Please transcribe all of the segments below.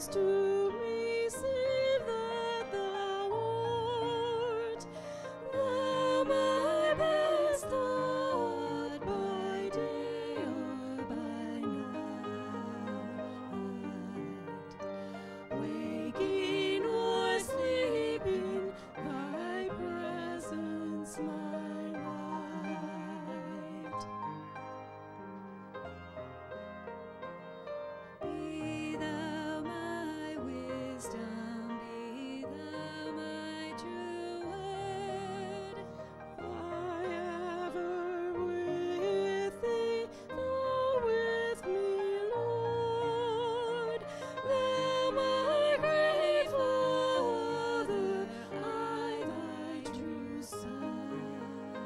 to receive that thou art, thou my best thought by day or by night, waking or sleeping, thy presence my light. Be thou my wisdom, be thou my true word. I ever with thee, thou with me, Lord. Thou my great Father, I thy true Son.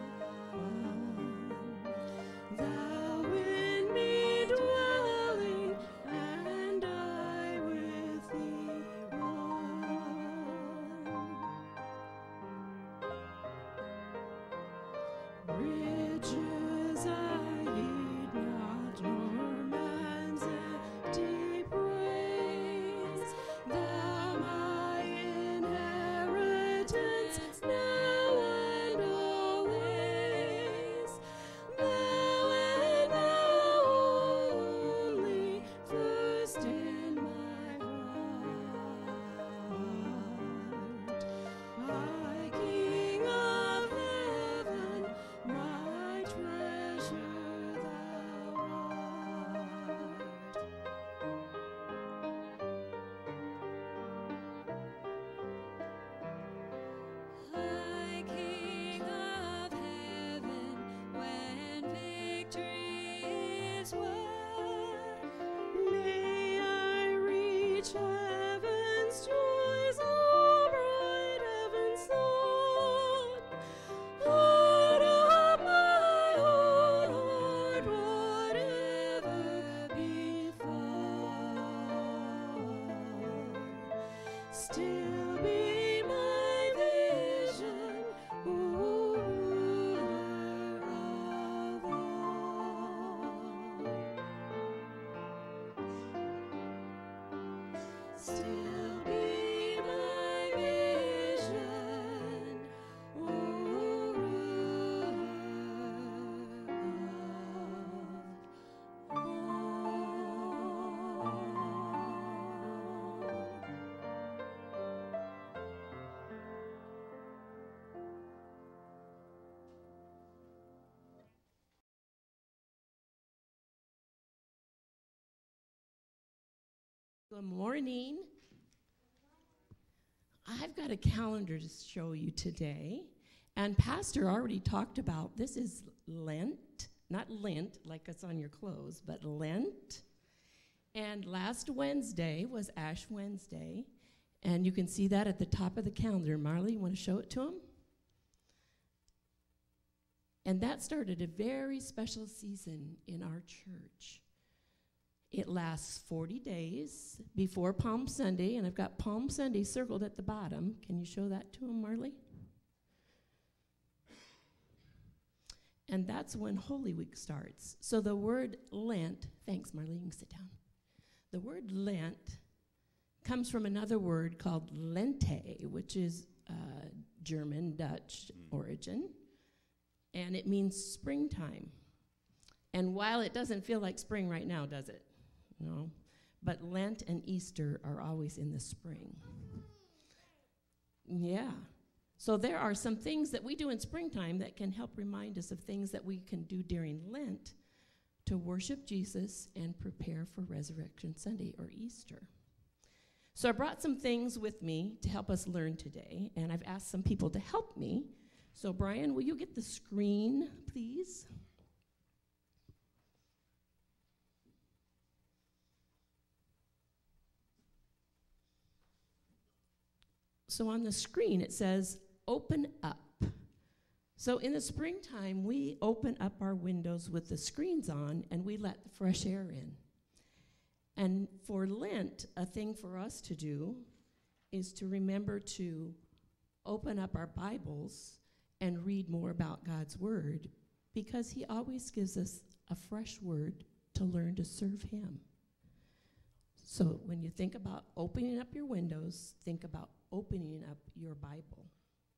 Thou in me dwelling, and I with thee one. Riches I heed not, nor man's empty praise. Thou my inheritance, now and always. Thou and thou only, first in my heart. My King of heaven, my treasure thou art. High King of heaven, when victory is won, may I reach heaven's joys, oh bright heaven's sun. Heart of my own heart, whatever befall, still be my vision, O ruler of all. Still be my vision, O ruler of Good morning. I've got a calendar to show you today, and Pastor already talked about this is Lent, not lint like it's on your clothes, but Lent. And last Wednesday was Ash Wednesday, and you can see that at the top of the calendar. Marley, you want to show it to him? And that started a very special season in our church. It lasts 40 days before Palm Sunday, and I've got Palm Sunday circled at the bottom. Can you show that to him, Marley? And that's when Holy Week starts. So the word Lent, thanks Marley, you can sit down. The word Lent comes from another word called Lente, which is German, Dutch origin, and it means springtime. And while it doesn't feel like spring right now, does it? No. But Lent and Easter are always in the spring. Yeah. So there are some things that we do in springtime that can help remind us of things that we can do during Lent to worship Jesus and prepare for Resurrection Sunday or Easter. So I brought some things with me to help us learn today, and I've asked some people to help me. So Brian, will you get the screen, please? So on the screen it says, open up. So in the springtime, we open up our windows with the screens on and we let the fresh air in. And for Lent, a thing for us to do is to remember to open up our Bibles and read more about God's Word, because He always gives us a fresh word to learn to serve Him. So when you think about opening up your windows, think about opening up your Bible.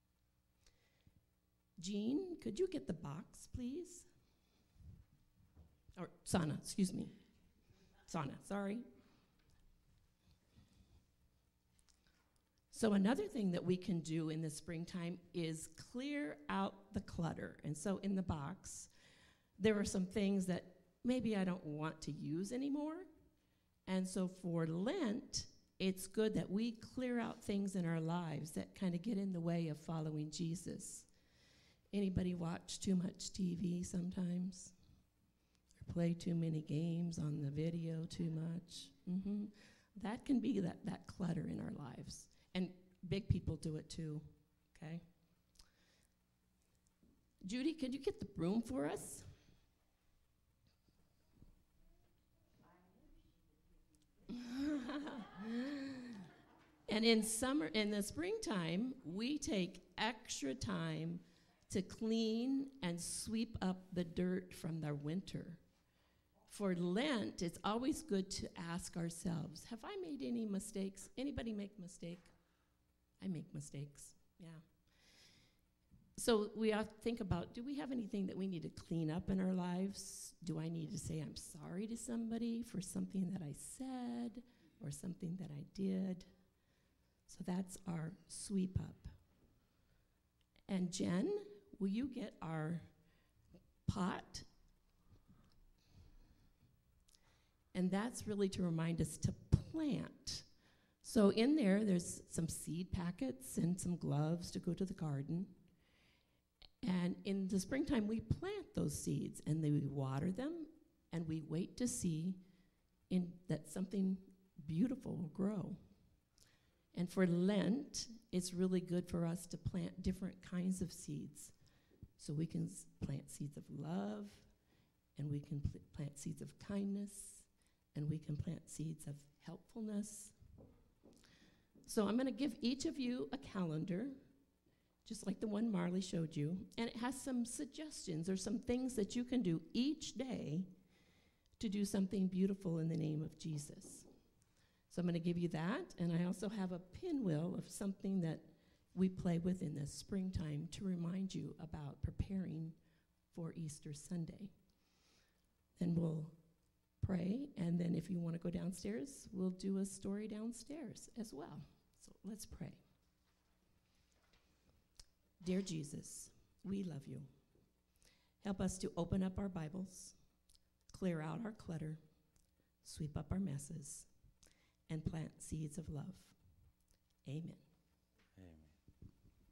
Jean, could you get the box, please? Or Sana, excuse me. Sana, sorry. So another thing that we can do in the springtime is clear out the clutter. And so in the box, there are some things that maybe I don't want to use anymore. And so for Lent, it's good that we clear out things in our lives that kind of get in the way of following Jesus. Anybody watch too much TV sometimes? Or play too many games on the video too much? That can be that clutter in our lives. And big people do it too, okay? Judy, could you get the broom for us? And in the springtime, we take extra time to clean and sweep up the dirt from the winter. For Lent, it's always good to ask ourselves, have I made any mistakes? Anybody make a mistake? I make mistakes, yeah. So we have to think about, do we have anything that we need to clean up in our lives? Do I need to say I'm sorry to somebody for something that I said or something that I did? So that's our sweep up. And Jen, will you get our pot? And that's really to remind us to plant. So in there's some seed packets and some gloves to go to the garden. And in the springtime, we plant those seeds, and then we water them, and we wait to see that something beautiful will grow. And for Lent, it's really good for us to plant different kinds of seeds. So we can plant seeds of love, and we can plant seeds of kindness, and we can plant seeds of helpfulness. So I'm going to give each of you a calendar, just like the one Marley showed you, and it has some suggestions or some things that you can do each day to do something beautiful in the name of Jesus. So I'm going to give you that, and I also have a pinwheel of something that we play with in the springtime to remind you about preparing for Easter Sunday. Then we'll pray, and then if you want to go downstairs, we'll do a story downstairs as well. So let's pray. Dear Jesus, we love you. Help us to open up our Bibles, clear out our clutter, sweep up our messes, and plant seeds of love. Amen. Amen.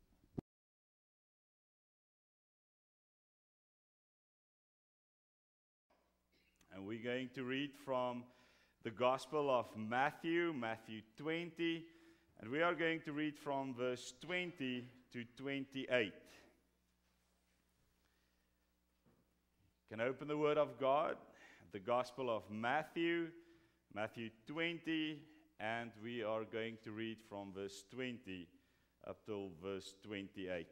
And we're going to read from the Gospel of Matthew, Matthew 20, and we are going to read from verse 20 to 28. You can open the Word of God, the Gospel of Matthew, Matthew 20, and we are going to read from verse 20 up till verse 28.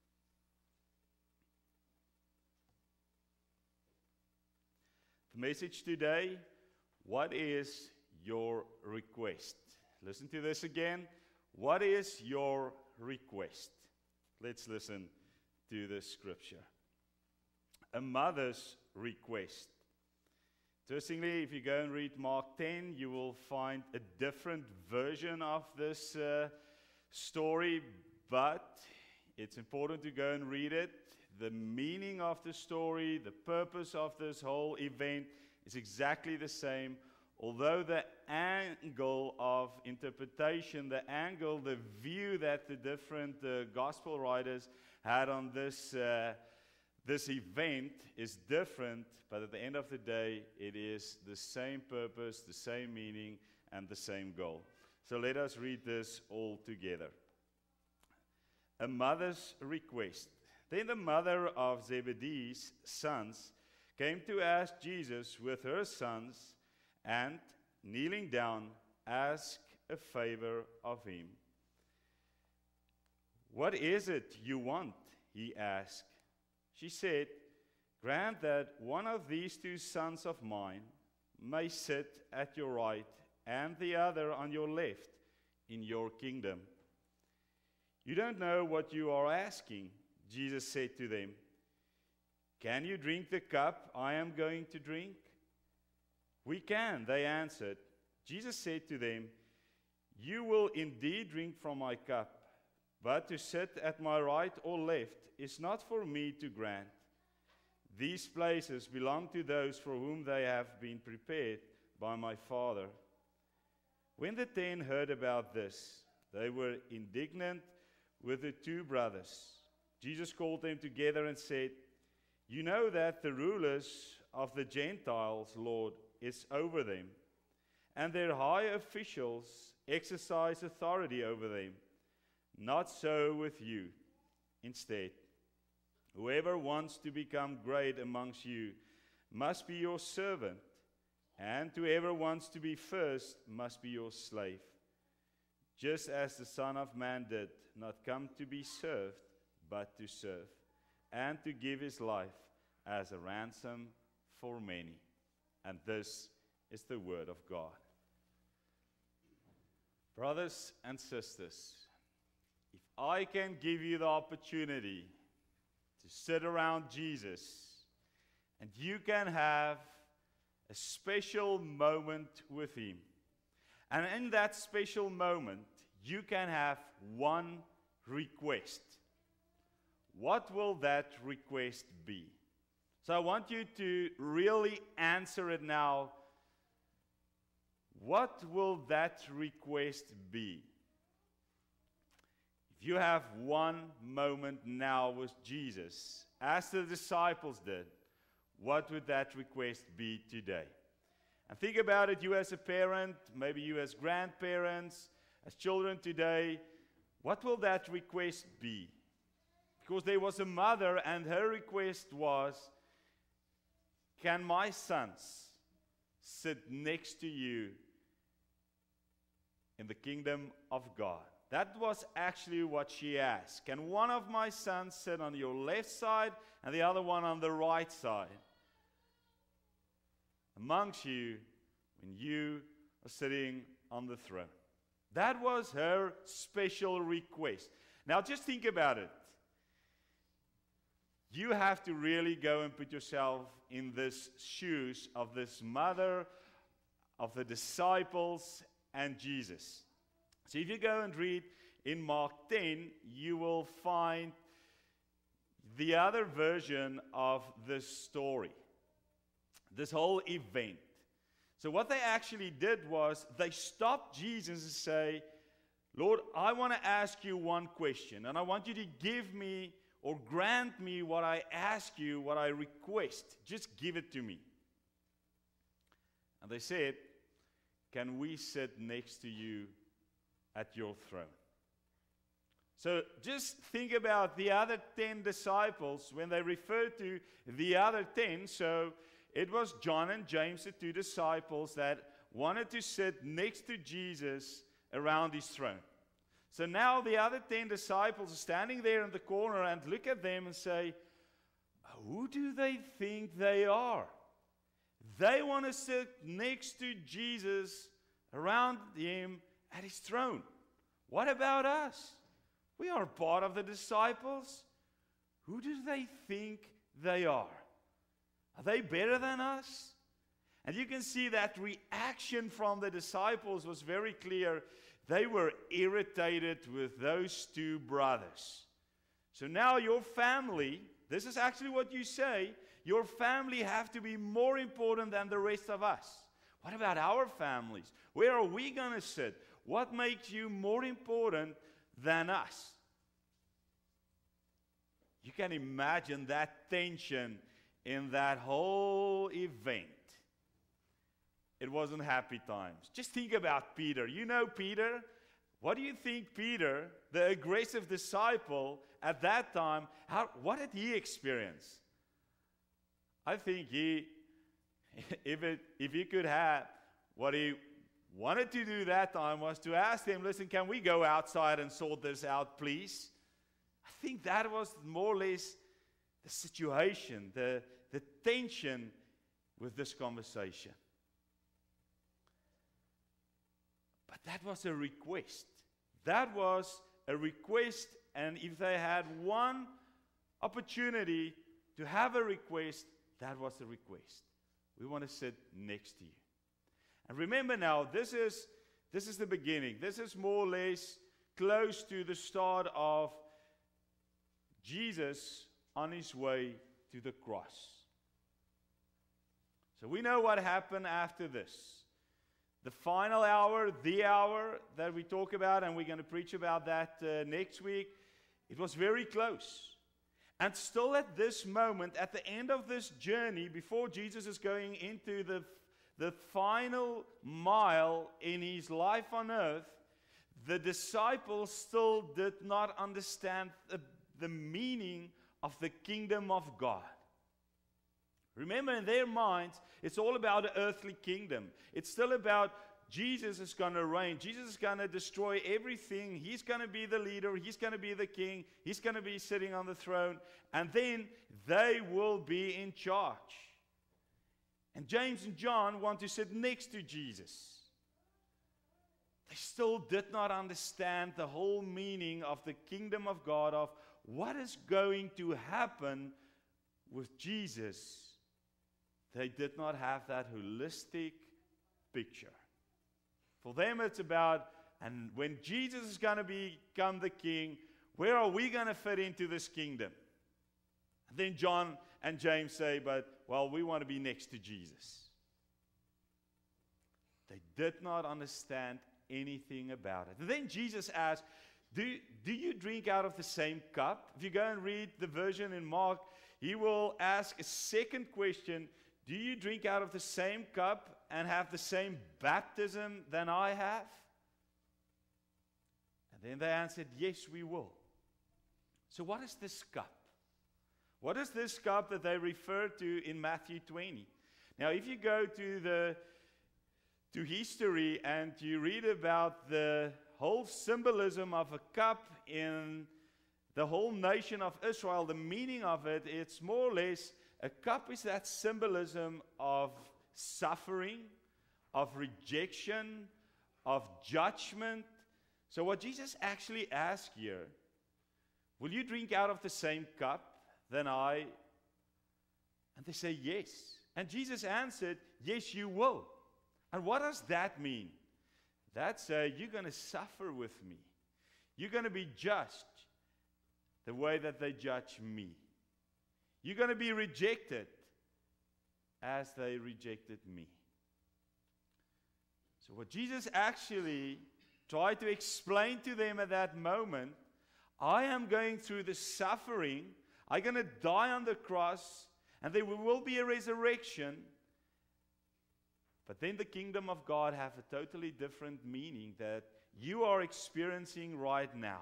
The message today, what is your request? Listen to this again. What is your request? Let's listen to this scripture. A mother's request. Interestingly, if you go and read Mark 10, you will find a different version of this story, but it's important to go and read it. The meaning of the story, the purpose of this whole event is exactly the same, although the angle of interpretation, the view that the different gospel writers had on this event is different, but at the end of the day, it is the same purpose, the same meaning, and the same goal. So let us read this all together. A mother's request. Then the mother of Zebedee's sons came to ask Jesus with her sons, and, kneeling down, asked a favor of him. What is it you want? He asked. She said, grant that one of these two sons of mine may sit at your right and the other on your left in your kingdom. You don't know what you are asking, Jesus said to them. Can you drink the cup I am going to drink? We can, they answered. Jesus said to them, you will indeed drink from my cup, but to sit at my right or left is not for me to grant. These places belong to those for whom they have been prepared by my Father. When the 10 heard about this, they were indignant with the 2 brothers. Jesus called them together and said, you know that the rulers of the Gentiles, Lord, is over them, and their high officials exercise authority over them. Not so with you. Instead, whoever wants to become great amongst you must be your servant, and whoever wants to be first must be your slave. Just as the Son of Man did not come to be served, but to serve, and to give his life as a ransom for many. And this is the word of God. Brothers and sisters, if I can give you the opportunity to sit around Jesus, and you can have a special moment with him, and in that special moment, you can have one request. What will that request be? So I want you to really answer it now. What will that request be? If you have one moment now with Jesus, as the disciples did, what would that request be today? And think about it, you as a parent, maybe you as grandparents, as children today, what will that request be? Because there was a mother, and her request was, can my sons sit next to you in the kingdom of God? That was actually what she asked. Can one of my sons sit on your left side and the other one on the right side amongst you when you are sitting on the throne? That was her special request. Now just think about it. You have to really go and put yourself in the shoes of this mother, of the disciples, and Jesus. So if you go and read in Mark 10, you will find the other version of this story, this whole event. So what they actually did was they stopped Jesus and say, Lord, I want to ask you one question, and I want you to give me or grant me what I ask you, what I request. Just give it to me. And they said, can we sit next to you at your throne? So just think about the other 10 disciples when they refer to the other 10. So it was John and James, the 2 disciples, that wanted to sit next to Jesus around his throne. So now the other 10 disciples are standing there in the corner and look at them and say, who do they think they are? They want to sit next to Jesus around him at his throne. What about us? We are part of the disciples. Who do they think they are? Are they better than us? And you can see that reaction from the disciples was very clear. They were irritated with those 2 brothers. So now your family, this is actually what you say, your family have to be more important than the rest of us. What about our families? Where are we going to sit? What makes you more important than us? You can imagine that tension in that whole event. It wasn't happy times. Just think about Peter. You know Peter? What do you think Peter, the aggressive disciple at that time, what did he experience? I think if he could have, what he wanted to do that time was to ask them, listen, can we go outside and sort this out, please? I think that was more or less the situation, the tension with this conversation. that was a request. That was a request, and if they had one opportunity to have a request, that was the request. We want to sit next to you. And remember now, this is the beginning. This is more or less close to the start of Jesus on his way to the cross. So we know what happened after this. The final hour, the hour that we talk about, and we're going to preach about that next week, it was very close. And still at this moment, at the end of this journey, before Jesus is going into the final mile in his life on earth, the disciples still did not understand the meaning of the kingdom of God. Remember, in their minds, it's all about the earthly kingdom. It's still about Jesus is going to reign. Jesus is going to destroy everything. He's going to be the leader. He's going to be the king. He's going to be sitting on the throne. And then they will be in charge. And James and John want to sit next to Jesus. They still did not understand the whole meaning of the kingdom of God, of what is going to happen with Jesus. They did not have that holistic picture. For them, it's about, and when Jesus is going to become the king, where are we going to fit into this kingdom? And then John and James say, well, we want to be next to Jesus. They did not understand anything about it. And then Jesus asked, do you drink out of the same cup? If you go and read the version in Mark, he will ask a second question. Do you drink out of the same cup and have the same baptism than I have? And then they answered, yes, we will. So what is this cup? What is this cup that they refer to in Matthew 20? Now, if you go to history and you read about the whole symbolism of a cup in the whole nation of Israel, the meaning of it, it's more or less, a cup is that symbolism of suffering, of rejection, of judgment. So what Jesus actually asked here, will you drink out of the same cup than I? And they say yes. And Jesus answered, yes, you will. And what does that mean? That's you're going to suffer with me. You're going to be judged the way that they judge me. You're going to be rejected as they rejected me. So what Jesus actually tried to explain to them at that moment, I am going through the suffering. I'm going to die on the cross, and there will be a resurrection. But then the kingdom of God have a totally different meaning that you are experiencing right now.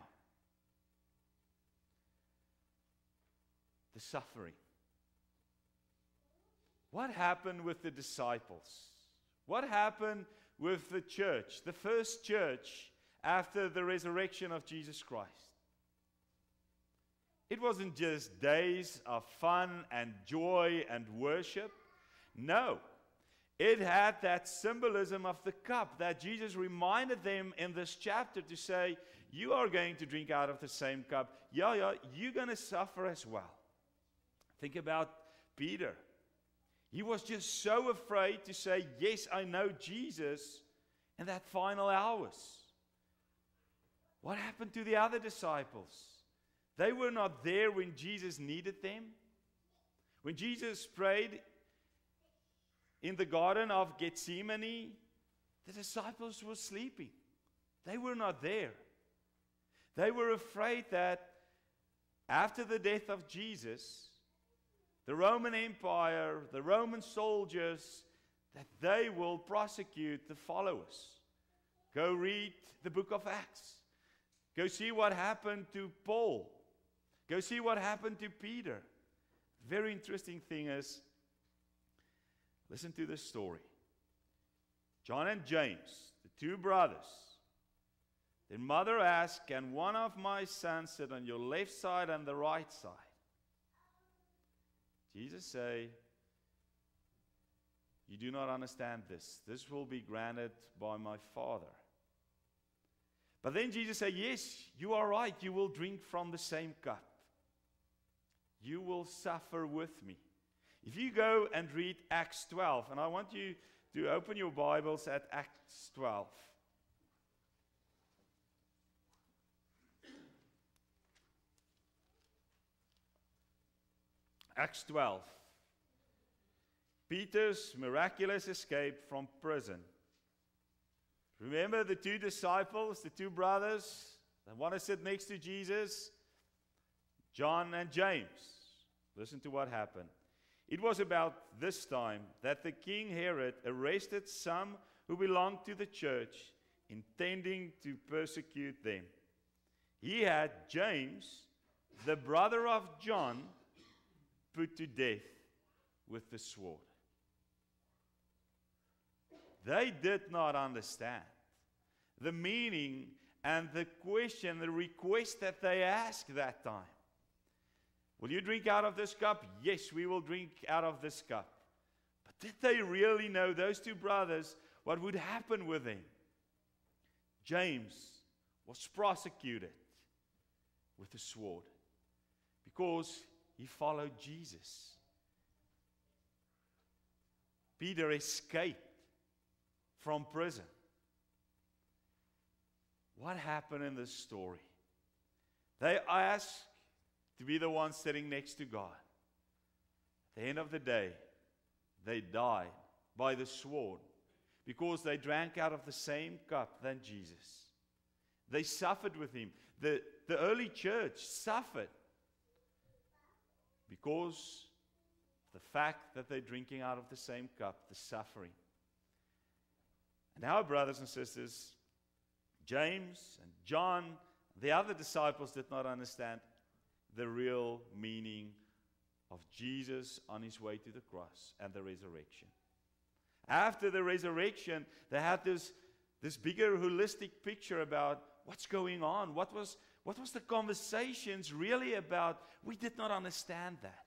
The suffering. What happened with the disciples? What happened with the church, the first church after the resurrection of Jesus Christ? It wasn't just days of fun and joy and worship. No. It had that symbolism of the cup that Jesus reminded them in this chapter to say, you are going to drink out of the same cup. Yeah, you're going to suffer as well. Think about Peter. He was just so afraid to say, yes, I know Jesus in that final hours. What happened to the other disciples? They were not there when Jesus needed them. When Jesus prayed in the Garden of Gethsemane, the disciples were sleeping. They were not there. They were afraid that after the death of Jesus, the Roman Empire, the Roman soldiers, that they will prosecute the followers. Go read the book of Acts. Go see what happened to Paul. Go see what happened to Peter. Very interesting thing is, listen to this story. John and James, the two brothers, their mother asked, can one of my sons sit on your left side and the right side? Jesus say, you do not understand this. This will be granted by my Father. But then Jesus said, yes, you are right. You will drink from the same cup. You will suffer with me. If you go and read Acts 12, and I want you to open your Bibles at Acts 12. Acts 12. Peter's miraculous escape from prison. Remember the two disciples, the two brothers, the one to sit next to Jesus, John and James. Listen to what happened. It was about this time that the king Herod arrested some who belonged to the church, intending to persecute them. He had James, the brother of John, put to death with the sword. They did not understand the meaning and the question, the request that they asked that time. Will you drink out of this cup? Yes, we will drink out of this cup. But did they really know, those two brothers, what would happen with them? James was prosecuted with a sword because he followed Jesus. Peter escaped from prison. What happened in this story? They asked to be the ones sitting next to God. At the end of the day, they died by the sword because they drank out of the same cup than Jesus. They suffered with him. The early church suffered because the fact that they're drinking out of the same cup, the suffering. And our brothers and sisters, James and John, the other disciples did not understand the real meaning of Jesus on his way to the cross and the resurrection. After the resurrection, they had this bigger holistic picture about what's going on. What was the conversations really about? We did not understand that.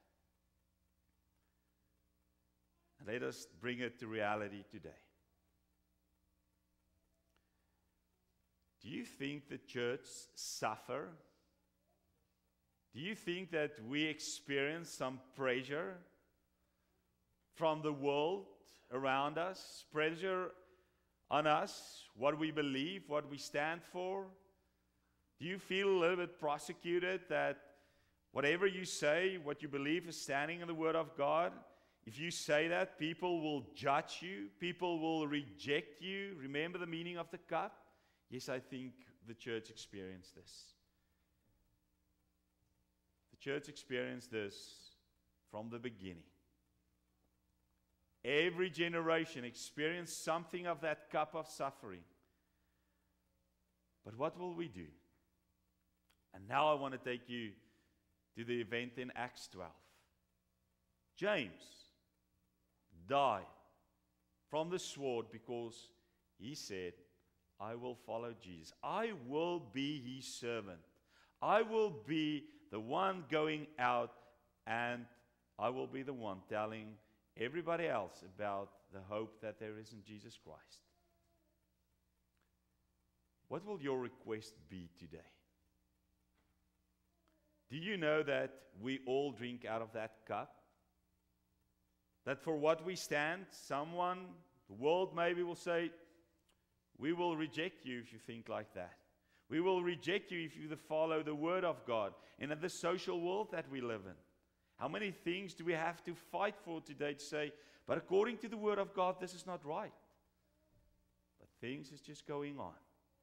And let us bring it to reality today. Do you think the church suffer? Do you think that we experience some pressure from the world around us? Pressure on us, what we believe, what we stand for? Do you feel a little bit prosecuted that whatever you say, what you believe is standing in the Word of God? If you say that, people will judge you. People will reject you. Remember the meaning of the cup? Yes, I think the church experienced this. The church experienced this from the beginning. Every generation experienced something of that cup of suffering. But what will we do? And now I want to take you to the event in Acts 12. James died from the sword because he said, I will follow Jesus. I will be his servant. I will be the one going out, and I will be the one telling everybody else about the hope that there is in Jesus Christ. What will your request be today? Do you know that we all drink out of that cup? That for what we stand, someone, the world maybe will say, we will reject you if you think like that. We will reject you if you follow the Word of God in the social world that we live in. How many things do we have to fight for today to say, but according to the Word of God, this is not right. But things is just going on.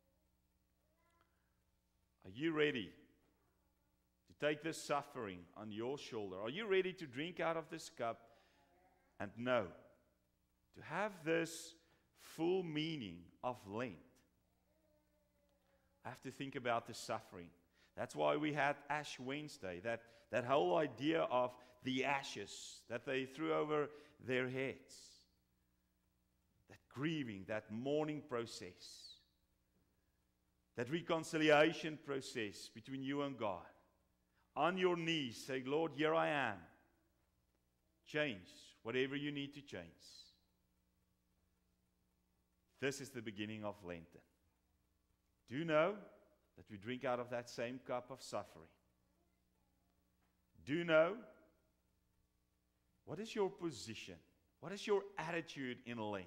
Are you ready to take this suffering on your shoulder? Are you ready to drink out of this cup and know, to have this full meaning of Lent? I have to think about the suffering. That's why we had Ash Wednesday, that whole idea of the ashes that they threw over their heads. That grieving, that mourning process. That reconciliation process between you and God. On your knees, say, Lord, here I am. Change whatever you need to change. This is the beginning of Lenten. Do you know that we drink out of that same cup of suffering? Do you know? What is your position? What is your attitude in Lent?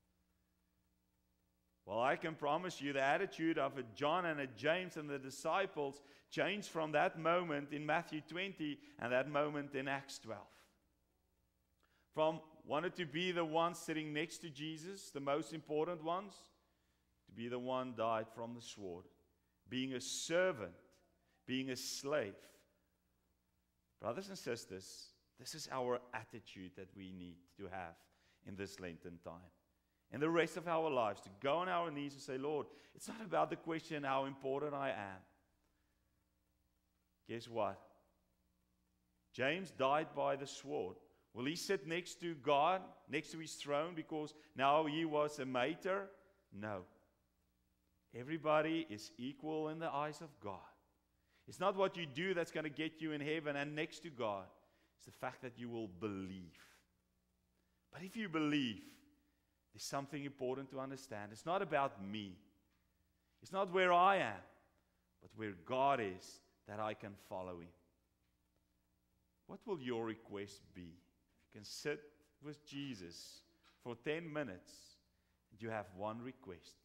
Well, I can promise you the attitude of a John and a James and the disciples changed from that moment in Matthew 20 and that moment in Acts 12. From wanted to be the one sitting next to Jesus, the most important ones, to be the one died from the sword, being a servant, being a slave. Brothers and sisters, this is our attitude that we need to have in this Lenten time. And the rest of our lives, to go on our knees and say, Lord, it's not about the question how important I am. Guess what? James died by the sword. Will he sit next to God, next to his throne, because now he was a martyr? No. Everybody is equal in the eyes of God. It's not what you do that's going to get you in heaven and next to God. It's the fact that you will believe. But if you believe, there's something important to understand. It's not about me. It's not where I am, but where God is that I can follow him. What will your request be? You can sit with Jesus for 10 minutes and you have one request.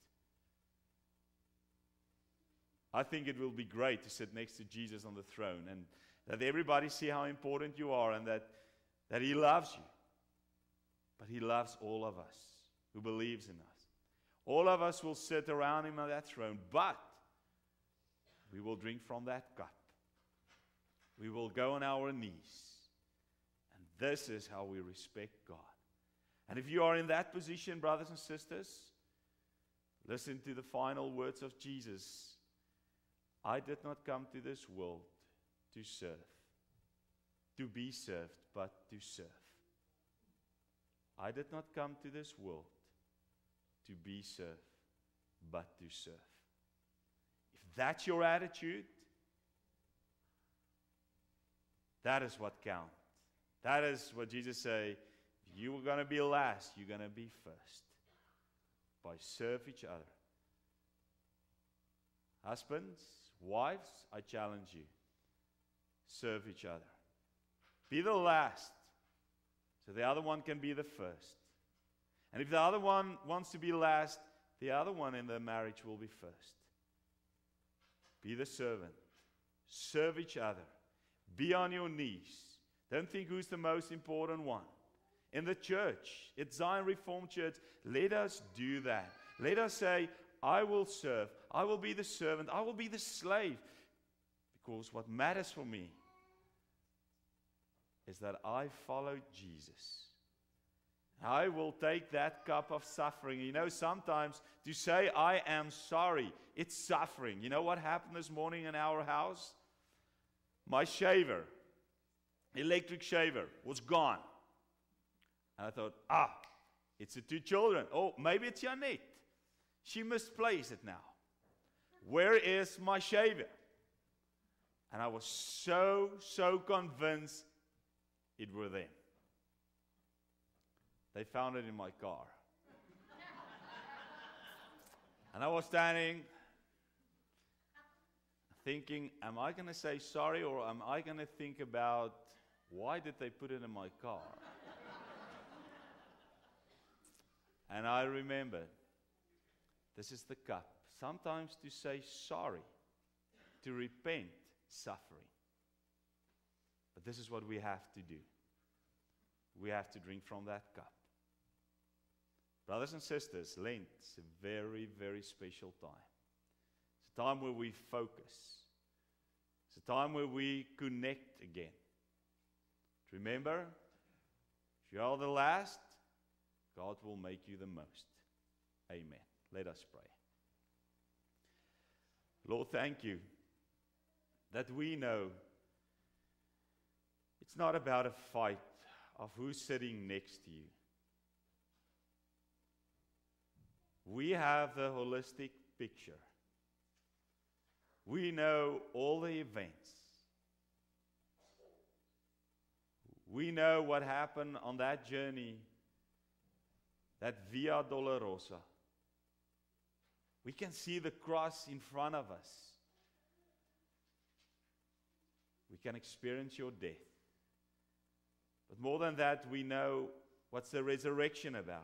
I think it will be great to sit next to Jesus on the throne and that everybody see how important you are and that he loves you. But he loves all of us who believes in us. All of us will sit around him on that throne, but we will drink from that cup. We will go on our knees. And this is how we respect God. And if you are in that position, brothers and sisters, listen to the final words of Jesus. I did not come to this world to serve, to be served, but to serve. I did not come to this world to be served, but to serve. If that's your attitude, that is what counts. That is what Jesus said. If you were going to be last, you're going to be first. By serve each other. Husbands, wives, I challenge you. Serve each other. Be the last, so the other one can be the first. And if the other one wants to be last, the other one in the marriage will be first. Be the servant. Serve each other. Be on your knees. Don't think who's the most important one. In the church, at Zion Reformed Church, let us do that. Let us say, I will serve. I will be the servant. I will be the slave. Because what matters for me is that I follow Jesus. I will take that cup of suffering. You know, sometimes to say I am sorry, it's suffering. You know what happened this morning in our house? My shaver, electric shaver, was gone. And I thought, it's the two children. Oh, maybe it's Janet. She misplaced it now. Where is my shaver? And I was so convinced it were them. They found it in my car. And I was standing thinking, am I going to say sorry or am I going to think about why did they put it in my car? And I remembered, this is the cup. Sometimes to say sorry, to repent, suffering. But this is what we have to do. We have to drink from that cup. Brothers and sisters, Lent is a very, very special time. It's a time where we focus. It's a time where we connect again. Remember, if you are the last, God will make you the most. Amen. Let us pray. Lord, thank you that we know it's not about a fight of who's sitting next to you. We have the holistic picture. We know all the events. We know what happened on that journey, that Via Dolorosa. We can see the cross in front of us. We can experience your death. But more than that, we know what's the resurrection about.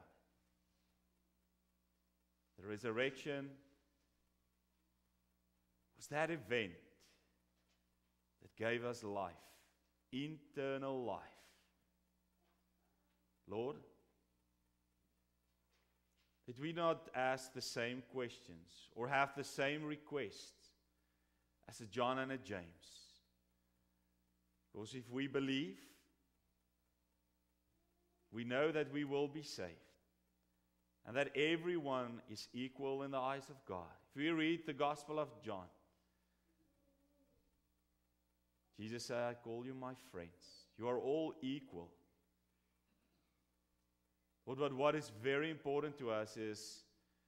The resurrection was that event that gave us life, eternal life. Lord, did we not ask the same questions or have the same requests as a John and a James? Because if we believe, we know that we will be saved and that everyone is equal in the eyes of God. If we read the Gospel of John, Jesus said, I call you my friends. You are all equal. But what is very important to us is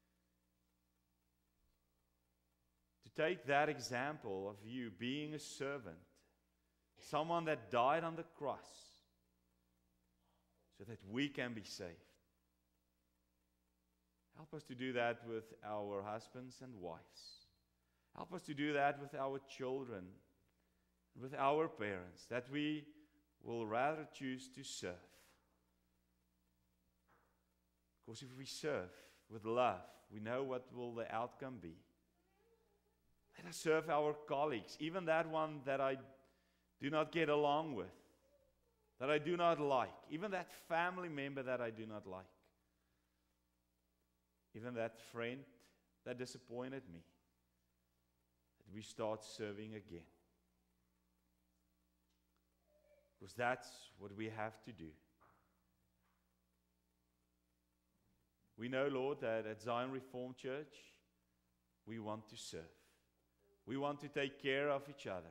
to take that example of you being a servant, someone that died on the cross, so that we can be saved. Help us to do that with our husbands and wives. Help us to do that with our children, with our parents, that we will rather choose to serve. Because if we serve with love, we know what will the outcome be. Let us serve our colleagues, even that one that I do not get along with, that I do not like, even that family member that I do not like, even that friend that disappointed me, that we start serving again. Because that's what we have to do. We know, Lord, that at Zion Reformed Church, we want to serve. We want to take care of each other.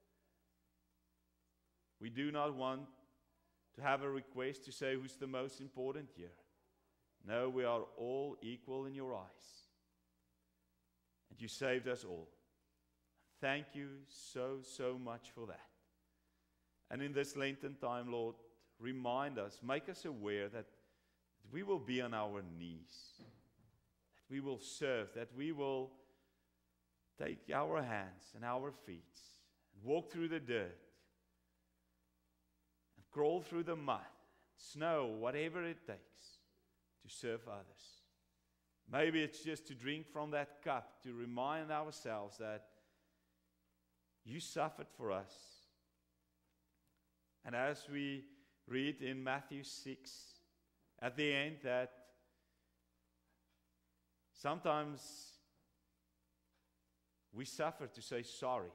We do not want to have a request to say who's the most important here. No, we are all equal in your eyes. And you saved us all. Thank you so, so much for that. And in this Lenten time, Lord, remind us, make us aware that we will be on our knees, that we will serve, that we will take our hands and our feet and walk through the dirt and crawl through the mud, snow, whatever it takes to serve others. Maybe it's just to drink from that cup to remind ourselves that you suffered for us. And as we read in Matthew 6, at the end, that sometimes we suffer to say sorry.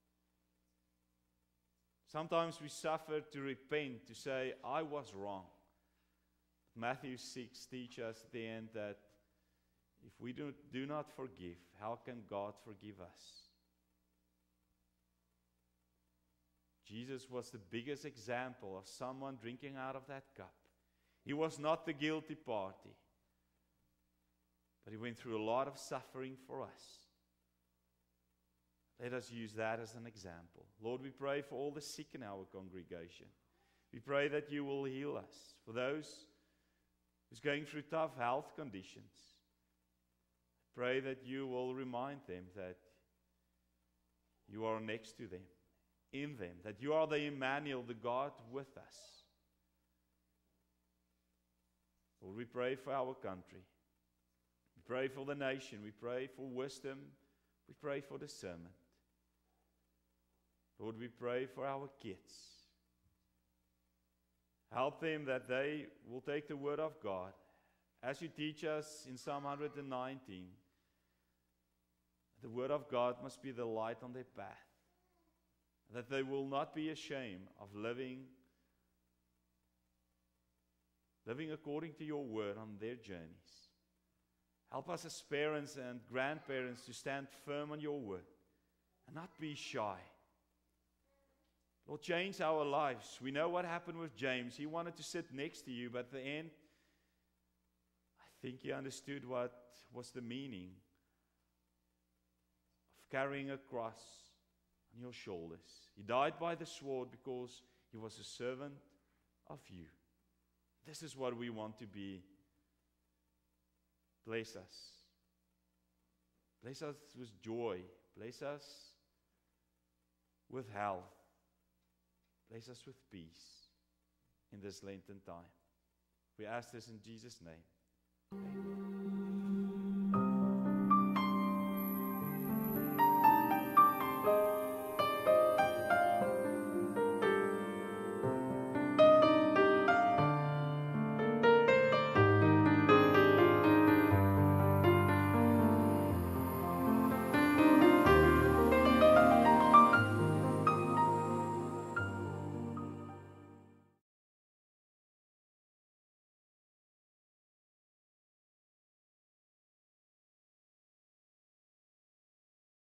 Sometimes we suffer to repent, to say, I was wrong. Matthew 6 teaches us at the end that if we do not forgive, how can God forgive us? Jesus was the biggest example of someone drinking out of that cup. He was not the guilty party, but he went through a lot of suffering for us. Let us use that as an example. Lord, we pray for all the sick in our congregation. We pray that you will heal us. For those who's going through tough health conditions, pray that you will remind them that you are next to them, in them, that you are the Emmanuel, the God with us. Lord, we pray for our country. We pray for the nation. We pray for wisdom. We pray for discernment. Lord, we pray for our kids. Help them that they will take the word of God, as you teach us in Psalm 119. The word of God must be the light on their path, that they will not be ashamed of living according to your word on their journeys. Help us as parents and grandparents to stand firm on your word and not be shy. Lord, change our lives. We know what happened with James. He wanted to sit next to you, but at the end, I think he understood what was the meaning of carrying a cross on your shoulders. He died by the sword because he was a servant of you. This is what we want to be. Bless us. Bless us with joy. Bless us with health. Bless us with peace in this Lenten time. We ask this in Jesus' name. Amen.